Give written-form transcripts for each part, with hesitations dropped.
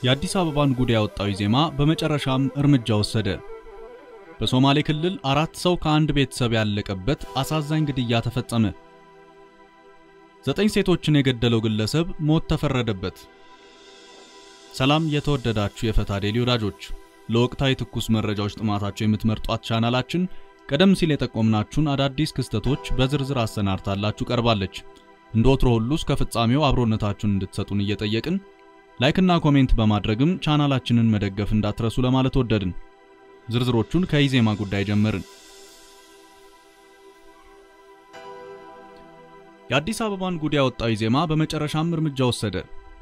የአዲስ አበባን ጉዳይ ያወጣው ኢዜማ በመጨረሻም እርምጃ ወሰደ። በሶማሌ ክልል 4 ሰው ከአንድ ቤተሰብ ያለቀበት አሳዛኝ ግድያ ተፈጸመ። 9 ሴቶችን የገደለው ግለሰብ ሞት ተፈረደበት። ሰላም የተወደዳችሁ የፈታ ዴሊ ወዳጆች፣ ለወቅታዊ ትኩስ መረጃዎች ጥማታችሁ የምትመርጧት ቻናላችን ቀደም ሲል የጠቆምናችሁን አዳዲስ ክስተቶች በዝርዝር አሰናድታላችሁ ቀርባለች። እንደወትሮ ሁሉ እስከ ፍጻሜው አብሮነታችሁን እንድትሰጡን እየጠየቅን ላይክ እና ኮሜንት በማድረግም ቻናላችንን መደገፍ እንዳትረሱ ለማለት ወደድን። ዝርዝሮቹን ከኢዜማ ጉዳይ ጀመርን። የአዲስ አበባን ጉዳይ ያወጣው ኢዜማ በመጨረሻም እርምጃ ወሰደ።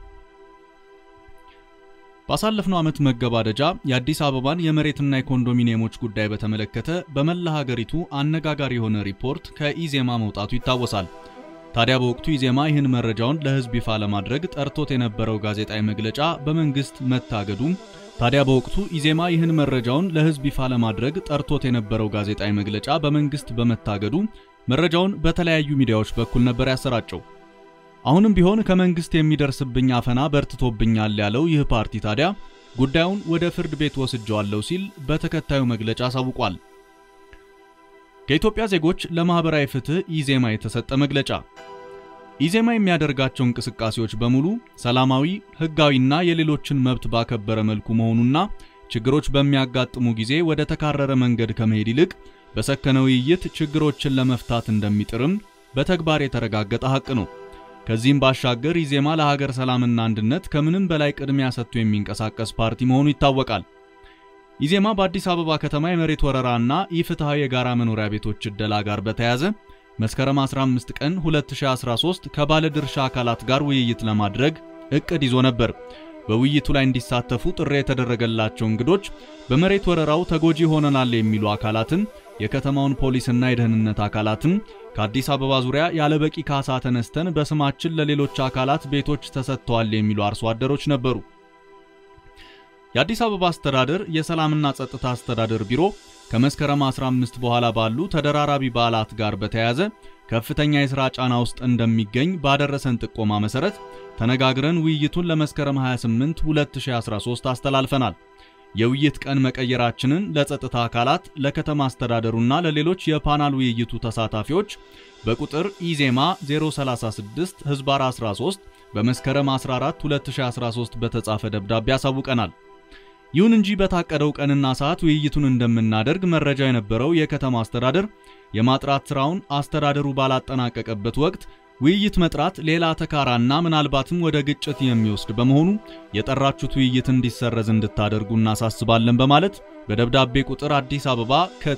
ባሳለፍነው ዓመት መገባደጃ የአዲስ አበባን የመሬትና የኮንዶሚኒየሞች ጉዳይ በተመለከተ በመላ ሀገሪቱ አነጋጋሪ የሆነ ሪፖርት ከኢዜማ መውጣቱ ይታወሳል። ታዲያ በወቅቱ ኢዜማ ይህን መረጃውን ለህዝብ ይፋ ለማድረግ ጠርቶት የነበረው ጋዜጣዊ መግለጫ በመንግስት መታገዱ መረጃውን በተለያዩ ሚዲያዎች በኩል ነበር ያሰራጨው። አሁንም ቢሆን ከመንግስት የሚደርስብኝ አፈና በርትቶብኛል ያለው ይህ ፓርቲ ታዲያ ጉዳዩን ወደ ፍርድ ቤት ወስጄዋለሁ ሲል በተከታዩ መግለጫ አሳውቋል። ከኢትዮጵያ ዜጎች ለማህበራዊ ፍትህ ኢዜማ የተሰጠ መግለጫ። ኢዜማ የሚያደርጋቸው እንቅስቃሴዎች በሙሉ ሰላማዊ፣ ህጋዊና የሌሎችን መብት ባከበረ መልኩ መሆኑና ችግሮች በሚያጋጥሙ ጊዜ ወደ ተካረረ መንገድ ከመሄድ ይልቅ በሰከነ ውይይት ችግሮችን ለመፍታት እንደሚጥርም በተግባር የተረጋገጠ ሀቅ ነው። ከዚህም ባሻገር ኢዜማ ለሀገር ሰላምና አንድነት ከምንም በላይ ቅድሚያ ሰጥቶ የሚንቀሳቀስ ፓርቲ መሆኑ ይታወቃል። ኢዜማ በአዲስ አበባ ከተማ የመሬት ወረራና ኢፍትሃዊ የጋራ መኖሪያ ቤቶች እደላ ጋር በተያያዘ መስከረም 15 ቀን 2013 ከባለ ድርሻ አካላት ጋር ውይይት ለማድረግ እቅድ ይዞ ነበር። በውይይቱ ላይ እንዲሳተፉ ጥሪ የተደረገላቸው እንግዶች በመሬት ወረራው ተጎጂ ሆነናል የሚሉ አካላትን፣ የከተማውን ፖሊስና የደህንነት አካላትን፣ ከአዲስ አበባ ዙሪያ ያለበቂ ካሳ ተነስተን በስማችን ለሌሎች አካላት ቤቶች ተሰጥተዋል የሚሉ አርሶ አደሮች ነበሩ። የአዲስ አበባ አስተዳደር የሰላምና ጸጥታ አስተዳደር ቢሮ ከመስከረም 15 በኋላ ባሉ ተደራራቢ በዓላት ጋር በተያያዘ ከፍተኛ የሥራ ጫና ውስጥ እንደሚገኝ ባደረሰን ጥቆማ መሰረት ተነጋግረን ውይይቱን ለመስከረም 28 2013 አስተላልፈናል። የውይይት ቀን መቀየራችንን ለጸጥታ አካላት፣ ለከተማ አስተዳደሩና ለሌሎች የፓናል ውይይቱ ተሳታፊዎች በቁጥር ኢዜማ 036/13 በመስከረም 14 2013 በተጻፈ ደብዳቤ አሳውቀናል። ይሁን እንጂ በታቀደው ቀንና ሰዓት ውይይቱን እንደምናደርግ መረጃ የነበረው የከተማ አስተዳደር የማጥራት ስራውን አስተዳደሩ ባላጠናቀቀበት ወቅት ውይይት መጥራት ሌላ ተካራና ምናልባትም ወደ ግጭት የሚወስድ በመሆኑ የጠራችሁት ውይይት እንዲሰረዝ እንድታደርጉ እናሳስባለን በማለት በደብዳቤ ቁጥር አዲስ አበባ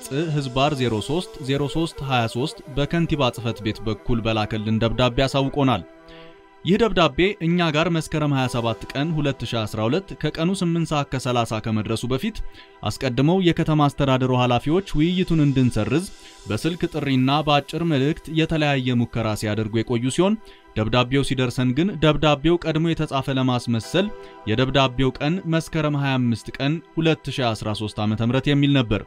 ከጽ/03/0323 በከንቲባ ጽፈት ቤት በኩል በላከልን ደብዳቤ አሳውቆናል። ይህ ደብዳቤ እኛ ጋር መስከረም 27 ቀን 2012 ከቀኑ 8:30 ከመድረሱ በፊት አስቀድመው የከተማ አስተዳደሩ ኃላፊዎች ውይይቱን እንድንሰርዝ በስልክ ጥሪና በአጭር መልእክት የተለያየ ሙከራ ሲያደርጉ የቆዩ ሲሆን ደብዳቤው ሲደርሰን ግን ደብዳቤው ቀድሞ የተጻፈ ለማስመሰል የደብዳቤው ቀን መስከረም 25 ቀን 2013 ዓ.ም የሚል ነበር።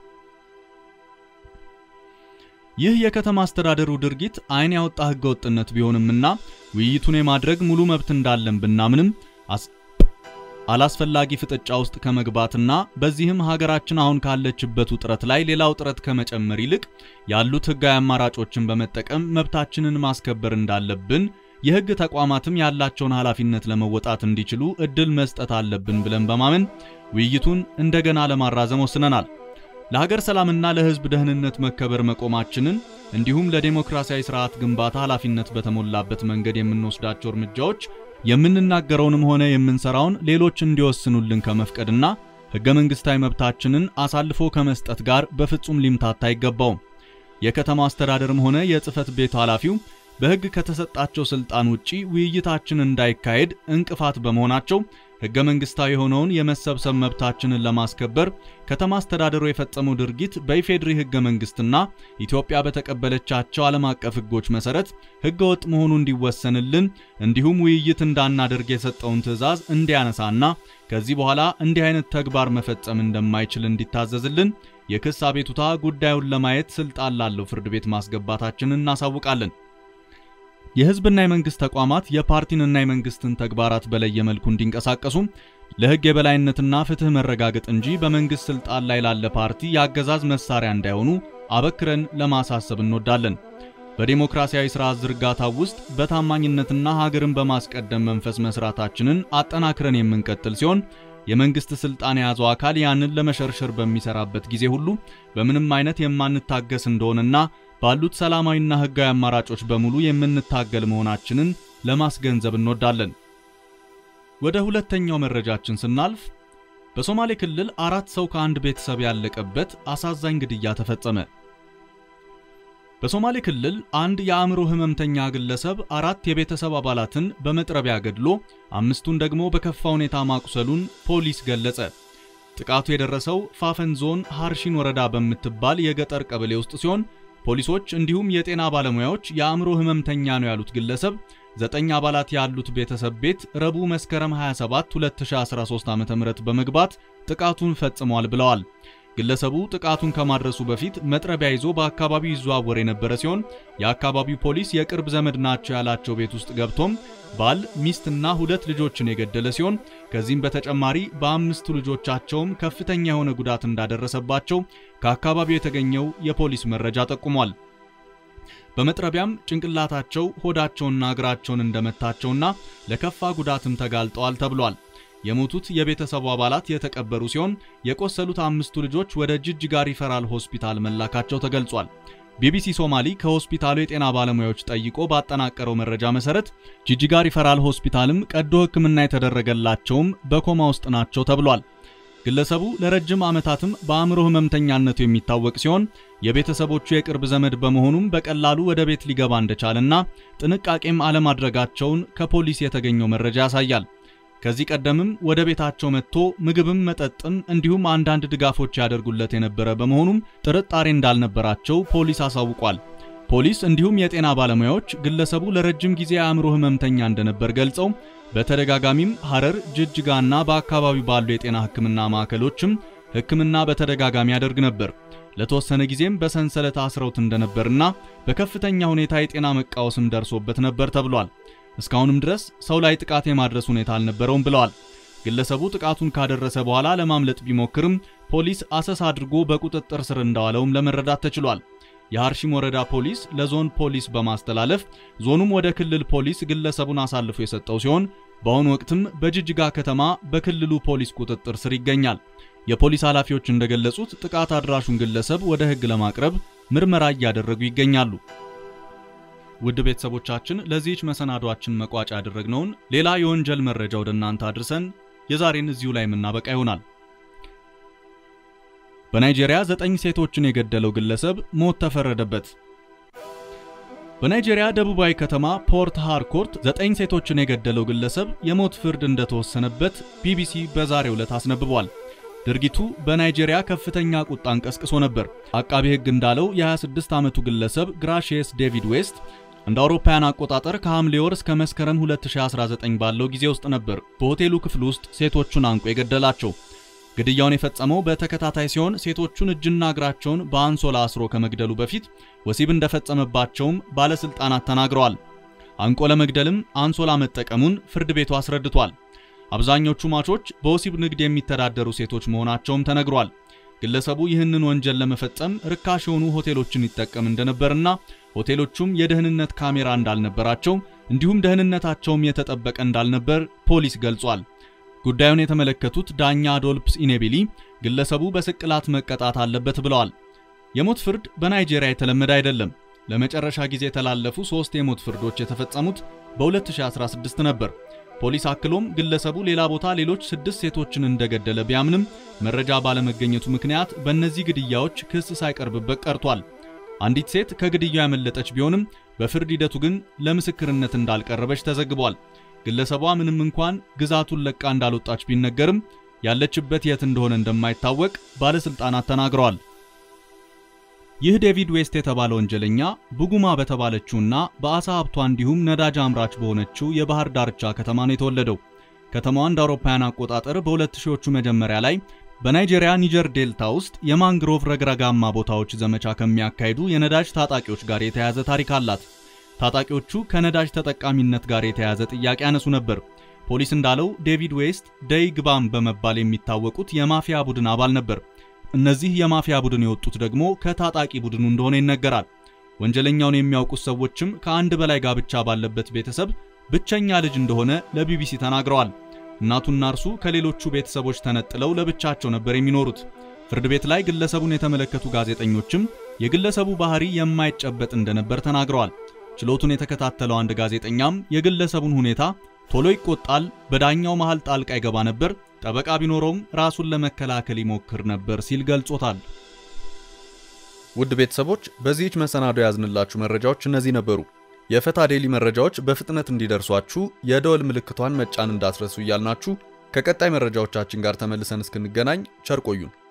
ይህ የከተማ አስተዳደሩ ድርጊት አይን ያወጣ ህገወጥነት ቢሆንምና ውይይቱን የማድረግ ሙሉ መብት እንዳለን ብናምንም አላስፈላጊ ፍጥጫ ውስጥ ከመግባትና በዚህም ሀገራችን አሁን ካለችበት ውጥረት ላይ ሌላው ጥረት ከመጨመር ይልቅ ያሉት ህጋዊ አማራጮችን በመጠቀም መብታችንን ማስከበር እንዳለብን የህግ ተቋማትም ያላቸውን ኃላፊነት ለመወጣት እንዲችሉ እድል መስጠት አለብን ብለን በማመን ውይይቱን እንደገና ለማራዘም ወስነናል። ለሀገር ሰላምና ለህዝብ ደህንነት መከበር መቆማችንን እንዲሁም ለዲሞክራሲያዊ ስርዓት ግንባታ ኃላፊነት በተሞላበት መንገድ የምንወስዳቸው እርምጃዎች የምንናገረውንም ሆነ የምንሰራውን ሌሎች እንዲወስኑልን ከመፍቀድና ህገ መንግስታዊ መብታችንን አሳልፎ ከመስጠት ጋር በፍጹም ሊምታታ አይገባውም። የከተማ አስተዳደርም ሆነ የጽፈት ቤት ኃላፊው በህግ ከተሰጣቸው ስልጣን ውጪ ውይይታችን እንዳይካሄድ እንቅፋት በመሆናቸው ህገ መንግስታዊ የሆነውን የመሰብሰብ መብታችንን ለማስከበር ከተማ አስተዳደሩ የፈጸመው ድርጊት በኢፌድሪ ህገ መንግስትና ኢትዮጵያ በተቀበለቻቸው ዓለም አቀፍ ህጎች መሰረት ህገወጥ መሆኑ እንዲወሰንልን እንዲሁም ውይይት እንዳናደርግ የሰጠውን ትዕዛዝ እንዲያነሳና ከዚህ በኋላ እንዲህ አይነት ተግባር መፈጸም እንደማይችል እንዲታዘዝልን የክስ አቤቱታ ጉዳዩን ለማየት ስልጣን ላለው ፍርድ ቤት ማስገባታችንን እናሳውቃለን። የህዝብና የመንግስት ተቋማት የፓርቲንና የመንግስትን ተግባራት በለየ መልኩ እንዲንቀሳቀሱ ለሕግ የበላይነትና ፍትህ መረጋገጥ እንጂ በመንግስት ስልጣን ላይ ላለ ፓርቲ ያገዛዝ መሳሪያ እንዳይሆኑ አበክረን ለማሳሰብ እንወዳለን። በዲሞክራሲያዊ ስርዓት ዝርጋታው ውስጥ በታማኝነትና ሀገርን በማስቀደም መንፈስ መስራታችንን አጠናክረን የምንቀጥል ሲሆን የመንግስት ስልጣን የያዘው አካል ያንን ለመሸርሸር በሚሰራበት ጊዜ ሁሉ በምንም አይነት የማንታገስ እንደሆነና ባሉት ሰላማዊና ህጋዊ አማራጮች በሙሉ የምንታገል መሆናችንን ለማስገንዘብ እንወዳለን። ወደ ሁለተኛው መረጃችን ስናልፍ በሶማሌ ክልል 4 ሰው ከአንድ ቤተሰብ ያለቀበት አሳዛኝ ግድያ ተፈጸመ። በሶማሌ ክልል አንድ የአእምሮ ህመምተኛ ግለሰብ 4 የቤተሰብ አባላትን በመጥረቢያ ገድሎ 5ቱን ደግሞ በከፋ ሁኔታ ማቁሰሉን ፖሊስ ገለጸ። ጥቃቱ የደረሰው ፋፈን ዞን ሃርሺን ወረዳ በምትባል የገጠር ቀበሌ ውስጥ ሲሆን ፖሊሶች እንዲሁም የጤና ባለሙያዎች የአእምሮ ህመምተኛ ነው ያሉት ግለሰብ 9 አባላት ያሉት ቤተሰብ ቤት ረቡዕ መስከረም 27 2013 ዓ.ም በመግባት ጥቃቱን ፈጽሟል ብለዋል። ግለሰቡ ጥቃቱን ከማድረሱ በፊት መጥረቢያ ይዞ በአካባቢው ይዘዋወር የነበረ ሲሆን የአካባቢው ፖሊስ የቅርብ ዘመድ ናቸው ያላቸው ቤት ውስጥ ገብቶም ባል ሚስትና 2 ልጆችን የገደለ ሲሆን ከዚህም በተጨማሪ በ5 ልጆቻቸውም ከፍተኛ የሆነ ጉዳት እንዳደረሰባቸው ከአካባቢው የተገኘው የፖሊስ መረጃ ጠቁሟል። በመጥረቢያም ጭንቅላታቸው ሆዳቸውና እግራቸውን እንደመታቸውና ለከፋ ጉዳትም ተጋልጠዋል ተብሏል። የሞቱት የቤተሰቡ አባላት የተቀበሩ ሲሆን የቆሰሉት 5ቱ ልጆች ወደ ጅጅጋ ሪፈራል ሆስፒታል መላካቸው ተገልጿል። ቢቢሲ ሶማሊ ከሆስፒታሉ የጤና ባለሙያዎች ጠይቆ ባጠናቀረው መረጃ መሰረት ጅጅጋ ሪፈራል ሆስፒታልም ቀዶ ሕክምና የተደረገላቸውም በኮማ ውስጥ ናቸው ተብሏል። ግለሰቡ ለረጅም ዓመታትም በአእምሮ ህመምተኛነቱ የሚታወቅ ሲሆን የቤተሰቦቹ የቅርብ ዘመድ በመሆኑም በቀላሉ ወደ ቤት ሊገባ እንደቻለና ጥንቃቄም አለማድረጋቸውን ከፖሊስ የተገኘው መረጃ ያሳያል። ከዚህ ቀደምም ወደ ቤታቸው መጥቶ ምግብም መጠጥም እንዲሁም አንዳንድ ድጋፎች ያደርጉለት የነበረ በመሆኑም ጥርጣሬ እንዳልነበራቸው ፖሊስ አሳውቋል። ፖሊስ እንዲሁም የጤና ባለሙያዎች ግለሰቡ ለረጅም ጊዜ አእምሮ ህመምተኛ እንደነበር ገልጸው በተደጋጋሚም ሐረር፣ ጅጅጋና በአካባቢው ባሉ የጤና ሕክምና ማዕከሎችም ሕክምና በተደጋጋሚ ያደርግ ነበር። ለተወሰነ ጊዜም በሰንሰለት አስረውት እንደነበርና በከፍተኛ ሁኔታ የጤና መቃወስም ደርሶበት ነበር ተብሏል። እስካሁንም ድረስ ሰው ላይ ጥቃት የማድረስ ሁኔታ አልነበረውም ብለዋል። ግለሰቡ ጥቃቱን ካደረሰ በኋላ ለማምለጥ ቢሞክርም ፖሊስ አሰሳ አድርጎ በቁጥጥር ስር እንዳዋለውም ለመረዳት ተችሏል። የሃርሺም ወረዳ ፖሊስ ለዞን ፖሊስ በማስተላለፍ ዞኑም ወደ ክልል ፖሊስ ግለሰቡን አሳልፎ የሰጠው ሲሆን በአሁኑ ወቅትም በጅጅጋ ከተማ በክልሉ ፖሊስ ቁጥጥር ስር ይገኛል። የፖሊስ ኃላፊዎች እንደገለጹት ጥቃት አድራሹን ግለሰብ ወደ ሕግ ለማቅረብ ምርመራ እያደረጉ ይገኛሉ። ውድ ቤተሰቦቻችን ለዚህች መሰናዷችን መቋጫ ያደረግነውን ሌላ የወንጀል መረጃ ወደ እናንተ አድርሰን የዛሬን እዚሁ ላይ ምናበቃ ይሆናል። በናይጄሪያ 9 ሴቶችን የገደለው ግለሰብ ሞት ተፈረደበት። በናይጄሪያ ደቡባዊ ከተማ ፖርት ሃርኮርት 9 ሴቶችን የገደለው ግለሰብ የሞት ፍርድ እንደተወሰነበት ቢቢሲ በዛሬው ዕለት አስነብቧል። ድርጊቱ በናይጄሪያ ከፍተኛ ቁጣን ቀስቅሶ ነበር። አቃቤ ሕግ እንዳለው የ26 ዓመቱ ግለሰብ ግራሺየስ ዴቪድ ዌስት እንደ አውሮፓውያን አቆጣጠር ከሐምሌ ወር እስከ መስከረም 2019 ባለው ጊዜ ውስጥ ነበር በሆቴሉ ክፍል ውስጥ ሴቶቹን አንቆ የገደላቸው። ግድያውን የፈጸመው በተከታታይ ሲሆን ሴቶቹን እጅና እግራቸውን በአንሶላ አስሮ ከመግደሉ በፊት ወሲብ እንደፈጸመባቸውም ባለስልጣናት ተናግረዋል። አንቆ ለመግደልም አንሶላ መጠቀሙን ፍርድ ቤቱ አስረድቷል። አብዛኞቹ ማቾች በወሲብ ንግድ የሚተዳደሩ ሴቶች መሆናቸውም ተነግሯል። ግለሰቡ ይህንን ወንጀል ለመፈጸም ርካሽ የሆኑ ሆቴሎችን ይጠቀም እንደነበርና ሆቴሎቹም የደህንነት ካሜራ እንዳልነበራቸው እንዲሁም ደህንነታቸውም የተጠበቀ እንዳልነበር ፖሊስ ገልጿል። ጉዳዩን የተመለከቱት ዳኛ አዶልፕስ ኢኔቢሊ ግለሰቡ በስቅላት መቀጣት አለበት ብለዋል። የሞት ፍርድ በናይጄሪያ የተለመደ አይደለም። ለመጨረሻ ጊዜ የተላለፉ 3 የሞት ፍርዶች የተፈጸሙት በ2016 ነበር። ፖሊስ አክሎም ግለሰቡ ሌላ ቦታ ሌሎች 6 ሴቶችን እንደገደለ ቢያምንም መረጃ ባለመገኘቱ ምክንያት በእነዚህ ግድያዎች ክስ ሳይቀርብበት ቀርቷል። አንዲት ሴት ከግድያው ያመለጠች ቢሆንም በፍርድ ሂደቱ ግን ለምስክርነት እንዳልቀረበች ተዘግቧል። ግለሰቧ ምንም እንኳን ግዛቱን ለቃ እንዳልወጣች ቢነገርም ያለችበት የት እንደሆነ እንደማይታወቅ ባለስልጣናት ተናግረዋል። ይህ ዴቪድ ዌስት የተባለ ወንጀለኛ ቡጉማ በተባለችውና በአሳ ሀብቷ እንዲሁም ነዳጅ አምራች በሆነችው የባህር ዳርቻ ከተማ ነው የተወለደው። ከተማዋ እንደ አውሮፓውያን አቆጣጠር በ2000ዎቹ መጀመሪያ ላይ በናይጄሪያ ኒጀር ዴልታ ውስጥ የማንግሮቭ ረግረጋማ ቦታዎች ዘመቻ ከሚያካሂዱ የነዳጅ ታጣቂዎች ጋር የተያያዘ ታሪክ አላት። ታጣቂዎቹ ከነዳጅ ተጠቃሚነት ጋር የተያያዘ ጥያቄ ያነሱ ነበር። ፖሊስ እንዳለው ዴቪድ ዌስት ደይግባም በመባል የሚታወቁት የማፊያ ቡድን አባል ነበር። እነዚህ የማፊያ ቡድን የወጡት ደግሞ ከታጣቂ ቡድኑ እንደሆነ ይነገራል። ወንጀለኛውን የሚያውቁት ሰዎችም ከአንድ በላይ ጋብቻ ባለበት ቤተሰብ ብቸኛ ልጅ እንደሆነ ለቢቢሲ ተናግረዋል። እናቱና እርሱ ከሌሎቹ ቤተሰቦች ተነጥለው ለብቻቸው ነበር የሚኖሩት። ፍርድ ቤት ላይ ግለሰቡን የተመለከቱ ጋዜጠኞችም የግለሰቡ ባህሪ የማይጨበጥ እንደነበር ተናግረዋል። ችሎቱን የተከታተለው አንድ ጋዜጠኛም የግለሰቡን ሁኔታ ቶሎ ይቆጣል፣ በዳኛው መሃል ጣልቃ ይገባ ነበር፣ ጠበቃ ቢኖረውም ራሱን ለመከላከል ይሞክር ነበር ሲል ገልጾታል። ውድ ቤተሰቦች በዚህች መሰናዶ ያዝንላችሁ መረጃዎች እነዚህ ነበሩ። የፈታ ዴሊ መረጃዎች በፍጥነት እንዲደርሷችሁ የደወል ምልክቷን መጫን እንዳትረሱ እያልናችሁ ከቀጣይ መረጃዎቻችን ጋር ተመልሰን እስክንገናኝ ቸር ቆዩን።